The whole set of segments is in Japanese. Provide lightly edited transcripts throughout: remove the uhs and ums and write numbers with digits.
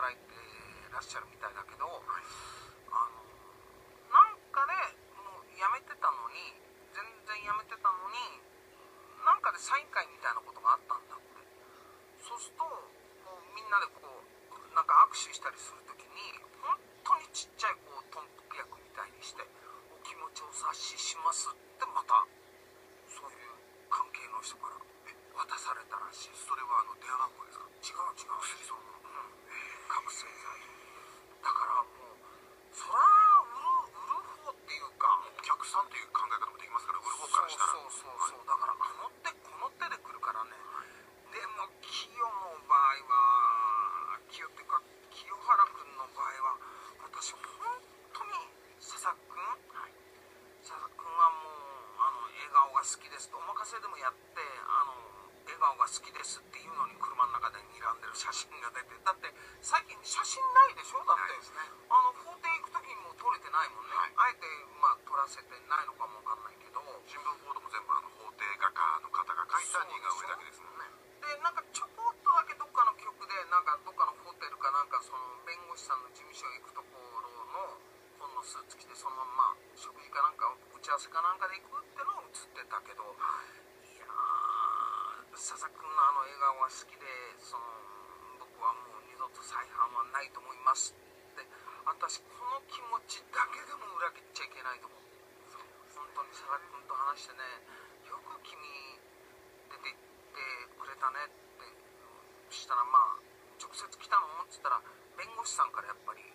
働いてらっしゃるみたいだけど、なんかね、もう辞めてたのに、全然辞めてたのに、なんかでサイン会みたいなことがあったんだって。そうするとこうみんなでこうなんか握手したりするときに、本当にちっちゃいこうトンプ役みたいにして、お気持ちをお察ししますってまたそういう関係の人から渡されたらしい。 それは電話番号ですか？ 違う違う、 薬そのもの。 覚醒剤だからもう、そら売る方っていうか、 お客さんという考え方もできますから、売る方からしたら。 そうだからあの手この手で来るからね。でも清の場合は、清っていうか清原君の場合は、私本当に佐々木君はもう笑顔が好きですと、お任せでもやって笑顔が好きですっていうのに車の中で睨んでる写真が出て、だって最近写真ないでしょ。だって法廷行く時にも撮れてないもんね、あえて撮らせてないのかもわかんないけど、 新聞報道も全部法廷画家の方が描いた似顔絵だけですもんね。 でなんかちょこっとだけどっかの局でなんかどっかのホテルかなんか、その弁護士さんの事務所へ行くところの紺のスーツ着て、そのまま食事かなんか打ち合わせかなんかで行くってのを映ってたけど、いやー、佐々木君の笑顔が好きで、僕はもう二度と再犯はないと思いますって、私この気持ちだけでも裏切っちゃいけないと思う。本当に佐々木君と話してね、よく君出て行ってくれたねってしたら、直接来たのっつったら、弁護士さんからやっぱり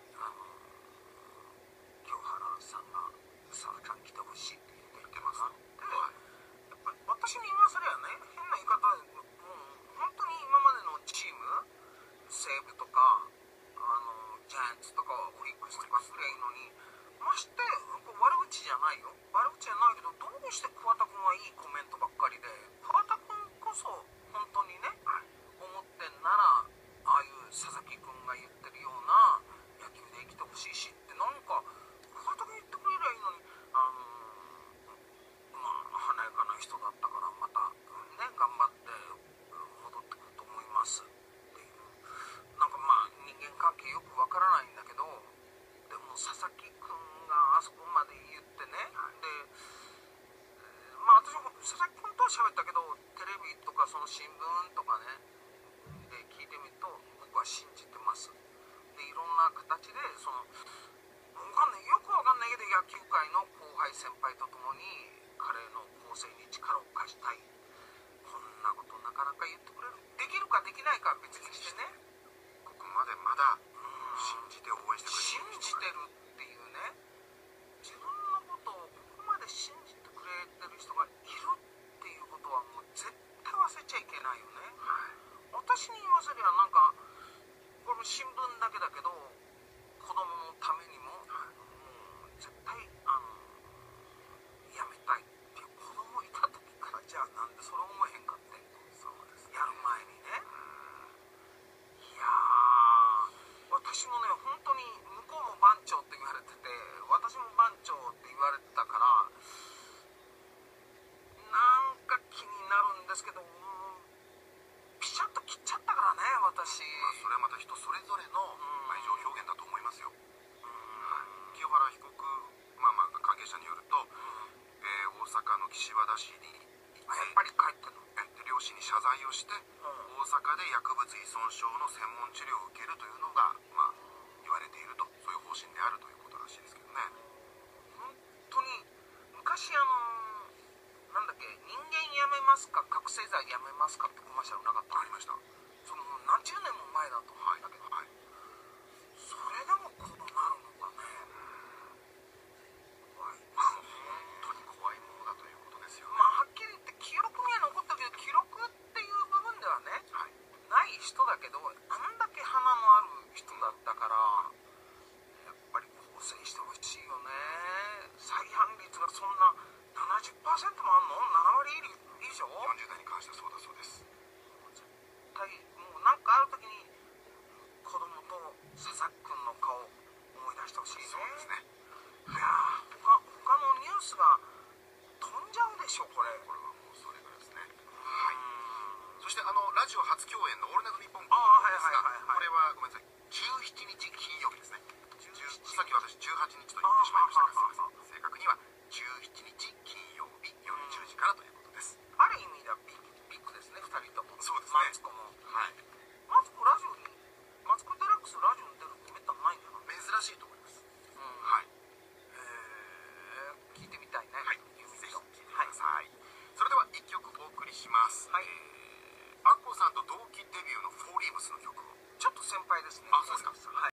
清原さんが佐々木さん来てほしいって言ってますので、やっぱり私に言わせりゃね、変な言い方でもう本当に今までのチーム、西武とかジャイアンツとかオリックスとかすりゃいいのに、まして悪口じゃないよ、悪口じゃないけど、どうして桑田君はいいコメントばっかりで、桑田君こそ本当にね、思ってんならああいう佐々木君が言ってるような野球で生きてほしいしって、なんか桑田君言ってくれりゃいいのに、華やかな人だったからまたね頑張って戻ってくると思いますっていう、なんか人間関係よくわからないんだけど、でも佐々木君があそこまで言ってね、で私も佐々木君とは喋ったけど、テレビとかその新聞とかねで聞いてみると、僕は信じてますで、いろんな形でよくわかんないけど、野球界の後輩先輩とともに彼の構成に力を貸したい、こんなことなかなか言ってくれる、できるかできないかは別にしてね、 ここまでまだ信じて応援してくれる、 信じてるっていうね、自分のことをここまで信じてくれてる人がいるっていうことはもう絶対忘れちゃいけないよね、私に言わせりゃなんかこれも新聞だけだけど、子供のためにも、もう絶対やめたいっていう、子供いた時からじゃあなんでそれ思えへんかって、やる前にね、いやー、私もね本当に向こうも番長って言われてて、私も番長って言われてたから、なんか気になるんですけど、ピシャッと切っちゃったからね私。 それはまた人それぞれの愛情表現だと思いますよ。清原被告、関係者によると、大阪の岸和田市に行って、 やっぱり帰ってんので両親に謝罪をして、大阪で薬物依存症の専門治療を受けるというのが、言われていると、そういう方針であるということらしいですけどね。 本当に昔なんだっけ、人間やめますか覚醒剤やめますかってコマーシャルなかった？ ありました。 その何十年も前だと思うんだけど、それでもこうなるのかね、怖いですね。 本当に怖いものだということですよね。 はっきり言って記録には残ったけど、記録っていう部分ではね、ない人だけど、あんだけ花のある人だったから、やっぱり更生してほしいよね。再犯率がそんな70%もあんの？7割以上 ？40代に関してはそうだそうです。 絶対もうなんかある時に子供と佐々木君の顔を思い出してほしいね。 そうですね。 いやー、他のニュースが飛んじゃうでしょこれはもうそれぐらいですね。そしてラジオ初共演のオールナイトニッポンですが、これはごめんなさい、17 日金曜日夜10時からという